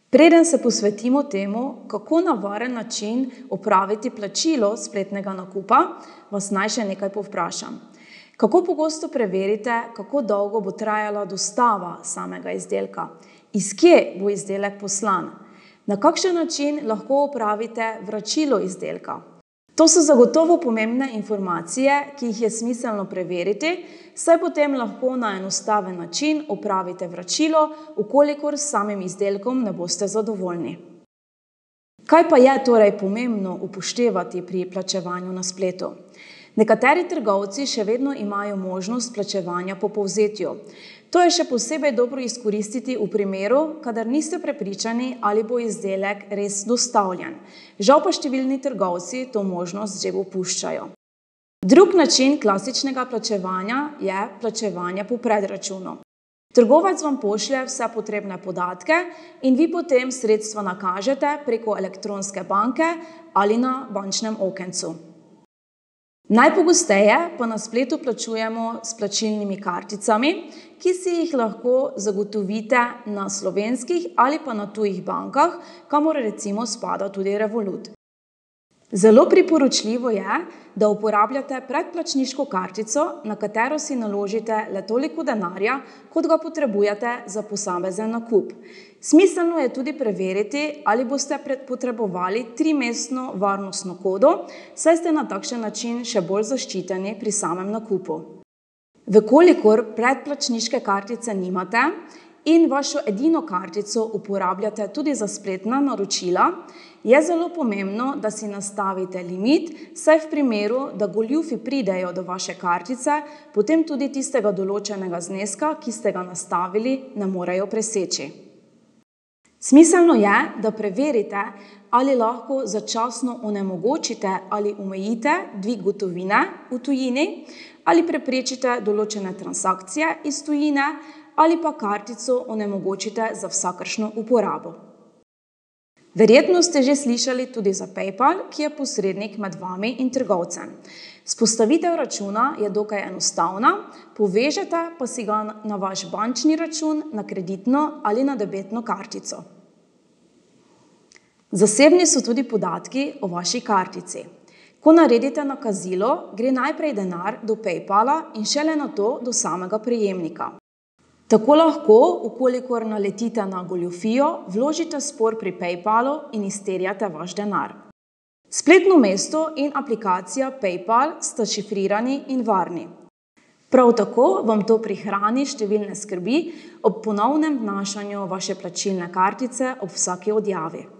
Preden se posvetimo temu, kako na varen način opraviti plačilo spletnega nakupa, vas naj še nekaj povprašam. Kako pogosto preverite, kako dolgo bo trajala dostava samega izdelka? Iz kje bo izdelek poslan? Na kakšen način lahko opravite vračilo izdelka? To so zagotovo pomembne informacije, ki jih je smiselno preveriti, saj potem lahko na enostaven način opravite vračilo, v kolikor s samim izdelkom ne boste zadovoljni. Kaj pa je torej pomembno upoštevati pri plačevanju na spletu? Nekateri trgovci še vedno imajo možnost plačevanja po povzetju. To je še posebej dobro izkoristiti v primeru, kadar niste prepričani, ali bo izdelek res dostavljen. Žal pa številni trgovci to možnost že opuščajo. Drug način klasičnega plačevanja je plačevanje po predračunu. Trgovec vam pošlje vse potrebne podatke in vi potem sredstva nakažete preko elektronske banke ali na bančnem okencu. Najpogosteje pa na spletu plačujemo s plačilnimi karticami, ki si jih lahko zagotovite na slovenskih ali pa na tujih bankah, kamor recimo spada tudi Revolut. Zelo priporočljivo je, da uporabljate predplačniško kartico, na katero si naložite le toliko denarja, kot ga potrebujete za posamezen nakup. Smiselno je tudi preveriti, ali boste potrebovali 3-mestno varnostno kodo, saj ste na takšen način še bolj zaščiteni pri samem nakupu. V kolikor predplačniške kartice nimate in vašo edino kartico uporabljate tudi za spletna naročila, je zelo pomembno, da si nastavite limit, saj v primeru, da goljufi pridejo do vaše kartice, potem tudi tistega določenega zneska, ki ste ga nastavili, ne morejo preseči. Smiselno je, da preverite, ali lahko začasno onemogočite ali omejite dvig gotovine v tujini, ali preprečite določene transakcije iz tujine, ali pa kartico onemogočite za vsakršno uporabo. Verjetno ste že slišali tudi za PayPal, ki je posrednik med vami in trgovcem. Vzpostavitev računa je dokaj enostavna, povežete pa si ga na vaš bančni račun, na kreditno ali na debetno kartico. Zasebni so tudi podatki o vaši kartici. Ko naredite nakazilo, gre najprej denar do PayPala in šele nato do samega prejemnika. Tako lahko, v kolikor naletite na goljufijo, vložite spor pri PayPalu in izterjate vaš denar. Spletno mesto in aplikacija PayPal sta šifrirani in varni. Prav tako vam to prihrani številne skrbi ob ponovnem vnašanju vaše plačilne kartice ob vsaki odjavi.